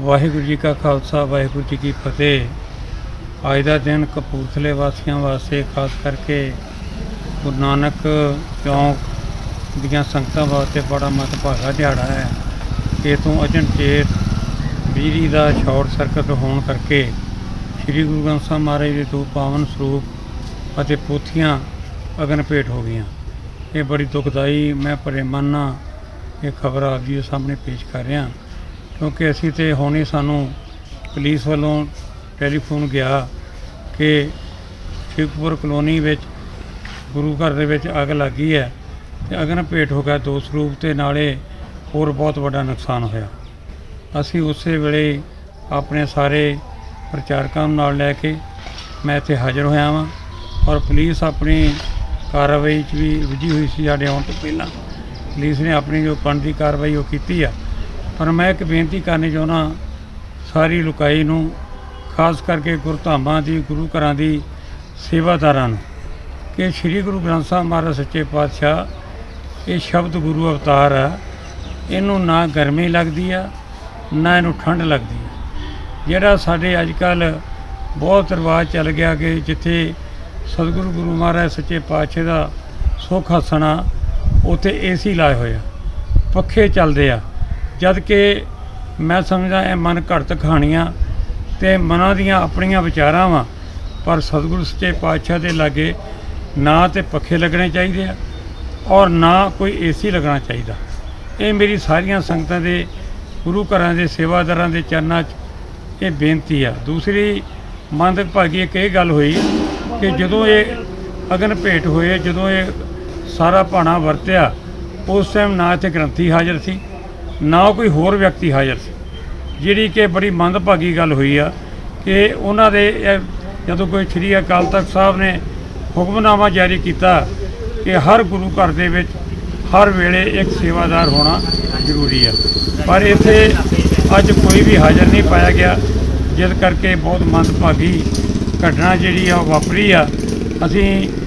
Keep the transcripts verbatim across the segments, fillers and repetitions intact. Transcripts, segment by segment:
वाहिगुरू जी का खालसा वाहिगुरू जी की फतेह। अज का दिन कपूरथले वासियों वास्ते खास करके गुरु नानक चौंक दियां संगतां वास्ते बड़ा मतभागा दिहाड़ा है। इतों अचनचेत बिजली का शॉर्ट सर्किट होने करके श्री गुरु ग्रंथ साहिब महाराज के दो पावन स्वरूप और पोथियां अगन भेंट हो गई। ये बड़ी दुखदाई मैं भरे मन नाल ये खबर आप जी सामने पेश कर रहा, क्योंकि असी तो हुणे सानू पुलिस वालों टैलीफोन गया कि शिवपुर कलोनी विच गुरु घर दे विच अग लग गई है ते अगन भेंट हो गया दो स्वरूप ते नाले होर बहुत बड़ा नुकसान होया। असी उस वेले अपने सारे प्रचारकों नाल लैके मैं इत्थे हाज़र होया वां और पुलिस अपनी कार्रवाई च भी रुझी हुई सी। साडे आउण तो पहलां पुलिस ने अपनी जो बनदी कार्रवाई वो कीती आ, पर मैं एक बेनती करनी चाहुंदा सारी लुकाई नूं, खास करके गुरधामां दी गुरु घरां दी सेवादारां नूं कि श्री गुरु ग्रंथ साहिब महाराज सच्चे पातशाह ये शब्द गुरु अवतार है, इनू ना गर्मी लगती है ना इनू ठंड लगती है। जिहड़ा साडे अजकल बहुत रिवाज चल गया कि जिथे सतगुरु गुरु महाराज सच्चे पातशाह का सुख हसना उत्थे ए सी लाए हुए आ, पखे चलते आ, जद कि मैं समझदा ये मन घड़त कहानियाँ ते मनां दियां अपनियां विचारां वां, पर सतगुरु सच्चे पातशाह के लागे ना तो पखे लगने चाहिए और ना कोई ए सी लगना चाहिए। ये मेरी सारिया संगतां दे गुरु घरां दे सेवादारां दे चरनां च ये बेनती आ। दूसरी मंदभागी एक ये गल हुई कि जदों ये अगन भेंट होए, जदों ये सारा भाना वरत्या, उस टाइम ना इत्थे ग्रंथी हाज़र सी ना कोई होर व्यक्ति हाज़र सी, जिहड़ी कि बड़ी मंदभागी गल हुई आ कि उन्हां दे जदों कोई श्री अकाल तख्त साहब ने हुक्मनामा जारी किया कि हर गुरु घर दे विच हर वेले एक सेवादार होना जरूरी है, पर इत्थे अज कोई भी हाज़र नहीं पाया गया, जिस करके बहुत मंदभागी घटना जिहड़ी आ वापरी आ। असी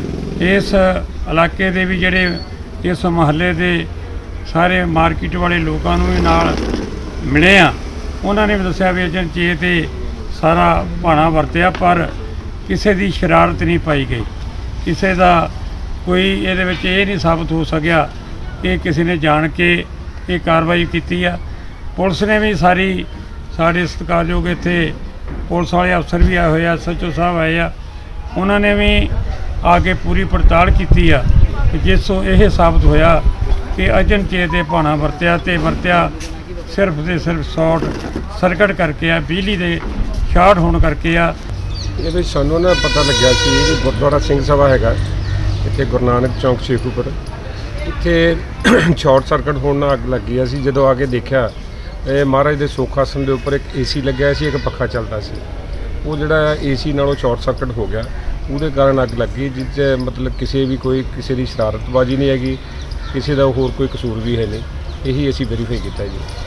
इस इलाके दे भी जिहड़े इस महल्ले दे सारे मार्केट वाले लोगों भी नाल मिले आ, उन्होंने भी दस्सिया भी अचनचेत सारा भाना वरत्या, पर किसी की शरारत नहीं पाई गई, किसी का कोई ये नहीं साबित हो सकिया कि किसी ने जान के ये कार्रवाई की आ। पुलिस ने भी सारी साढ़े सत्कारयोग इत्थे पुलिस वाले अफसर भी आए हुए, एस एच ओ साहब आए आ, उन्होंने भी आके पूरी पड़ताल की आ, जिसों यह साबित होया कि अचनचेत भाना वरत्या ते वरत्या सिर्फ तो सिर्फ शॉर्ट सर्किट करके आ, बिजली के शार्ट होने करके आ। ये भी सानू ना पता लग्या कि गुरुद्वारा सिंह सभा है इत्थे गुरु नानक चौंक शेखूपुर, इत्थे शॉर्ट सर्किट होने अग लग गई सी। जदों आके देखा महाराज के सुख आसन के उपर एक ए सी लग्या सी, एक पखा चलता सी, वो जिहड़ा ए सी नालों शॉर्ट सर्किट हो गया, उसदे कारण अग लग गई, जिस मतलब किसी भी कोई किसी की शरारतबाजी नहीं हैगी, किसी का होर कोई कसूर भी है नहीं, यही असीं वेरीफाई किया जी।